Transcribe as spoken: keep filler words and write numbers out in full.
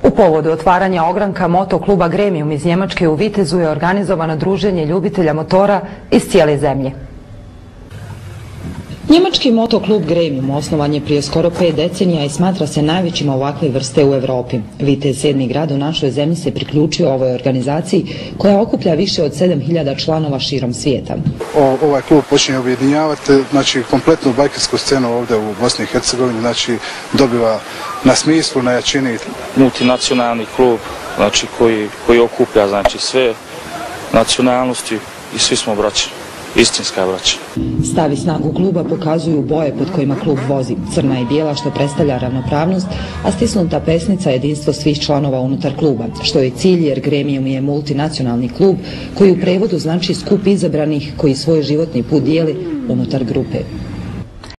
U povodu otvaranja ogranka motokluba Gremium iz Njemačke u Vitezu je organizovano druženje ljubitelja motora iz cijele zemlje. Njemački motoklub Gremium osnovan je prije skoro pet decenija i smatra se najvećim ovakve vrste u Europi. Vitez, sedmi grad u našoj zemlji, se priključio ovoj organizaciji koja okuplja više od sedam hiljada članova širom svijeta. O, ovaj klub počinje objedinjavati, znači kompletnu bajkersku scenu ovdje u Bosni i Hercegovini, znači dobiva na smislu, na jačini. Multinacionalni klub, znači koji, koji okuplja znači sve nacionalnosti i svi smo braća. Istinska braća. Stav i snagu kluba pokazuju boje pod kojima klub vozi, crna i bijela, što predstavlja ravnopravnost, a stisnuta pesnica jedinstvo svih članova unutar kluba, što je cilj jer Gremium je multinacionalni klub koji u prevodu znači skup izabranih koji svoj životni put dijeli unutar grupe.